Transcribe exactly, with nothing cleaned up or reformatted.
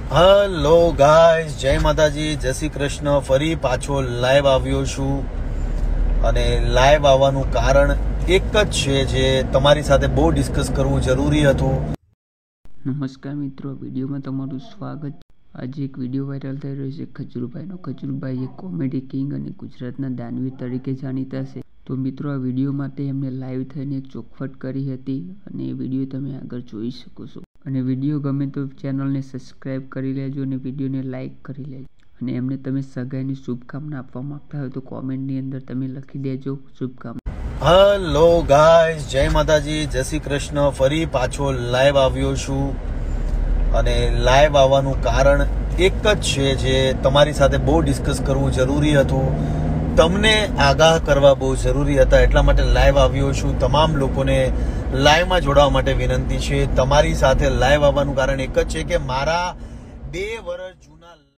Hello guys, જય માતાજી, જય શ્રી કૃષ્ણ. ફરી પાછો લાઈવ આવ્યો છું અને લાઈવ આવવાનું કારણ એક જ છે જે તમારી સાથે બહુ ડિસ્કસ કરવું જરૂરી હતું. નમસ્કાર મિત્રો, વિડીયોમાં તમારું સ્વાગત. આજે એક વિડીયો વાયરલ થઈ રહ્યો છે ખજૂરભાઈનો. ખજૂરભાઈ એક કોમેડી કિંગ અને ગુજરાતના દાનવીર તરીકે જાણીતા છે. તો મિત્રો, આ વિડીયો માટે એમને લાઈવ થઈને એક ચોખવટ કરી હતી અને એ વિડીયો તમે આગળ જોઈ શકો છો. અને વિડીયો ગમે તો ચેનલને સબસ્ક્રાઈબ કરી લેજો અને વિડીયોને લાઈક કરી લેજો. અને એમને તમે સગાઈની શુભકામના આપવા માંગતા હોય તો કોમેન્ટની અંદર તમે લખી દેજો શુભકામના. હેલો ગાઈઝ, જય માતાજી, જય શ્રી કૃષ્ણ. ફરી પાછો લાઈવ આવ્યો છું અને લાઈવ આવવાનું કારણ એક જ છે જે તમારી સાથે બહુ ડિસ્કસ કરવું જરૂરી હતું. તમને આગાહ કરવા બહુ જરૂરી હતા, એટલા માટે લાઈવ આવ્યો છું. તમામ લોકોને લાઈવમાં જોડાવા માટે વિનંતી છે. તમારી સાથે લાઈવ આવવાનું કારણ એક જ છે કે મારા બે વર્ષ જૂના